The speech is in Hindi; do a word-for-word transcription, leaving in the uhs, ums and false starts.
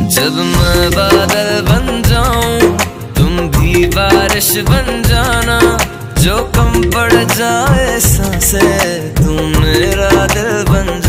जब मैं बादल बन जाऊं तुम भी बारिश बन जाना, जो कम पड़ जाए सांसें तुम मेरा दिल बन